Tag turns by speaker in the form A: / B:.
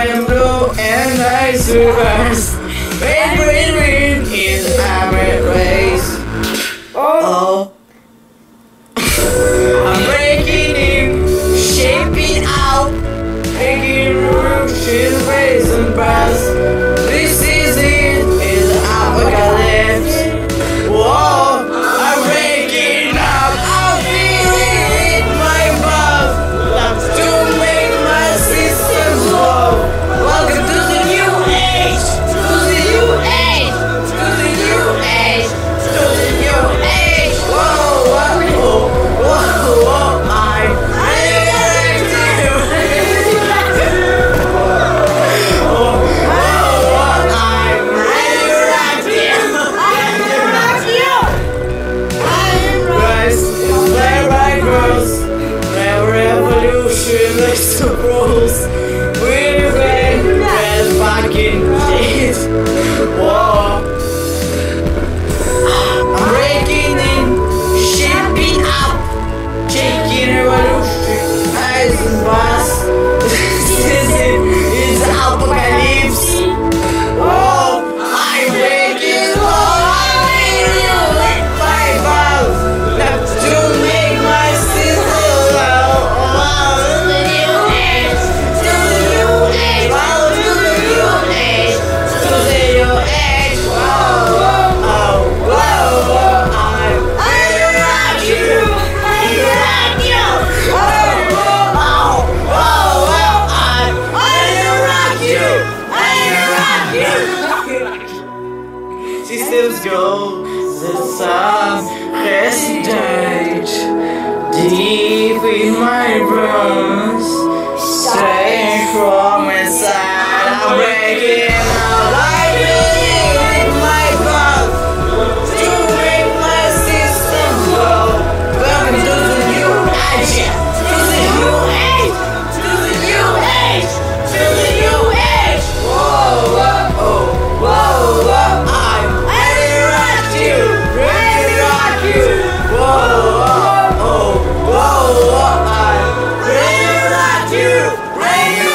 A: and blue and ice reverse. Rain, rain, rain is our race. Oh, I'm breaking in, shaping out, making ruches, ways and bars. This is it, is apocalypse. Whoa, I'm breaking up, I'm feeling it, my mouth. Loves to make my system slow. Welcome to the new age, to the new age, to the new age, to the new age. Whoa, whoa, whoa, whoa, whoa, I'm radioactive. Whoa, whoa, I'm radioactive. Rise, play by girls, the revolution is the rules. We're playing that fucking shit. Whoa. I'm breaking in, shaping up, shaking revolution, eyes and bars. This is it, it's apocalypse. Oh, I'm breaking all, I'm feeling like my balls. Left to make my system low. Oh, to the new age, to the new age, oh, to the new age, to the new age. Whoa, whoa, oh, whoa, whoa, I'm rock you, rock you. Oh, whoa, whoa, whoa, I'm rock you, rock you. Systems go, the sun resident deep in my bones, straight from inside. I'm breaking out, I believe in my bones to make my system grow. Welcome to the new age, to the new age, to the new age, to the new age. Whoa, whoa, oh, whoa, whoa, I'm ready to rock you, ready to rock you. Whoa, whoa, oh, whoa, whoa, I'm ready to rock you, ready to